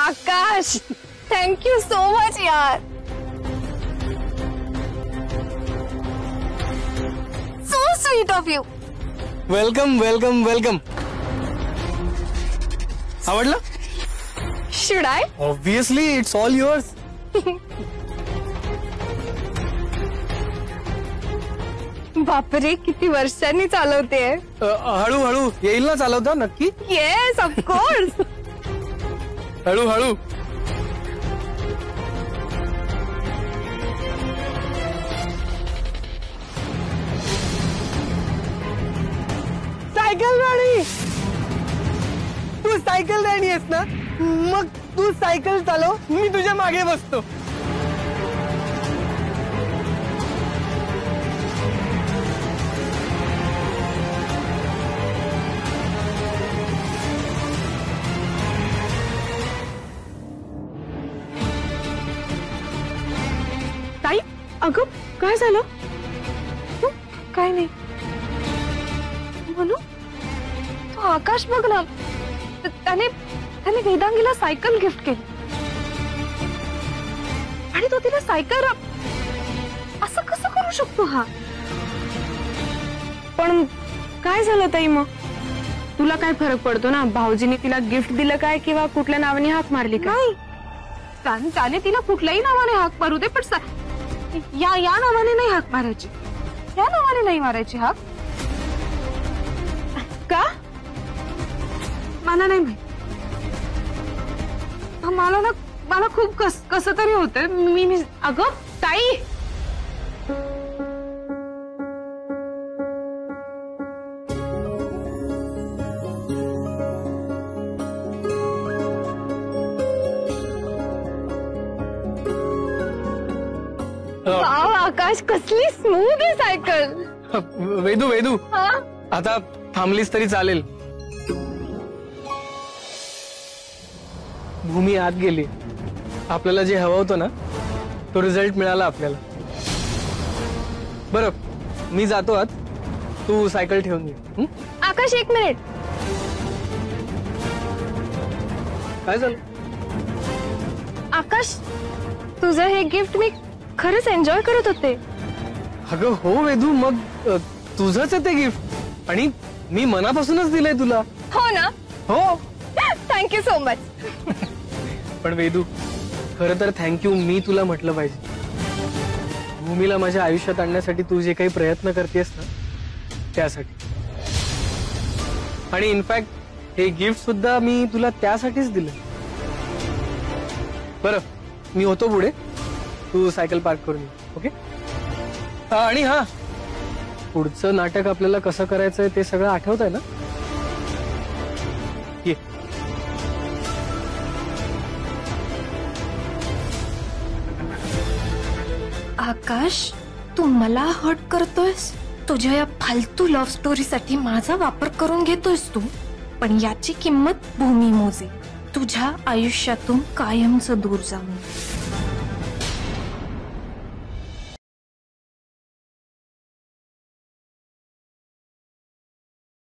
Akash, thank you so much यार. So sweet of you. Welcome welcome welcome. आवडलं? Should I? Obviously, it's all yours. बापरे, किती वर्षांनी चालवते. हळूहळू येईल ना चालवता नक्की. Yes of course. हळूहळू. सायकल राणी, तू सायकल राणी आहेस ना, मग तू सायकल चालव, मी तुझ्या मागे बसतो. ताई, अगं काय झालं? काय नाही म्हणू. तो आकाश बघ ना, त्याने वेदांगीला सायकल गिफ्ट केली आणि तो तिला सायकल. असं कसं करू शकतो हा? पण काय झालं ताई मग? तुला काय फरक पडतो ना, भाऊजीने तिला गिफ्ट दिलं काय किंवा कुठल्या नावाने हाक मारली का? नाही, त्याने तिला कुठल्याही नावाने हाक मारू दे, पण या नावाने नाही हाक मारायची. या नावाने नाही मारायची हाक. का? मला नाही माहित. मला खूप कसं तरी होतंय. मी अगं ताई, आकाश कसली स्मूथ आहे सायकल. वेदू वेदू, आता थांबलीस तरी चालेल. भूमी आत गेली. आपल्याला जे हवं होतं ना, तो रिझल्ट मिळाला आपल्याला. बरं, मी जातो आत, तू सायकल ठेवून घे. आकाश, एक मिनिट. काय झालं? आकाश, तुझं हे गिफ्ट मी खरंच एन्जॉय करत होते. अगं हो वेदू, मग तुझंच आहे ते गिफ्ट आणि मी मनापासूनच दिलंय तुला. हो ना? हो. Thank you so much. पण वेदू, खरं तर थँक्यू मी तुला म्हटलं पाहिजे. भूमीला माझ्या आयुष्यात आणण्यासाठी तू जे काही प्रयत्न करतेस ना, त्यासाठी. आणि इनफॅक्ट हे गिफ्ट सुद्धा मी तुला त्यासाठीच दिलं. बरं, मी होतो पुढे, तू सायकल पार्क करून ये. ओके? आणि हा, पुढचं नाटक आपल्याला कसं करायचंय ते सगळं आठवतंय ना? ये. आकाश, तू मला हर्ट करतोयस. तुझ्या या फालतू लव्ह स्टोरीसाठी माझा वापर करून घेतोयस तू. पण याची किंमत भूमी मोजे, तुझ्या आयुष्यातून कायमचं दूर जाऊन.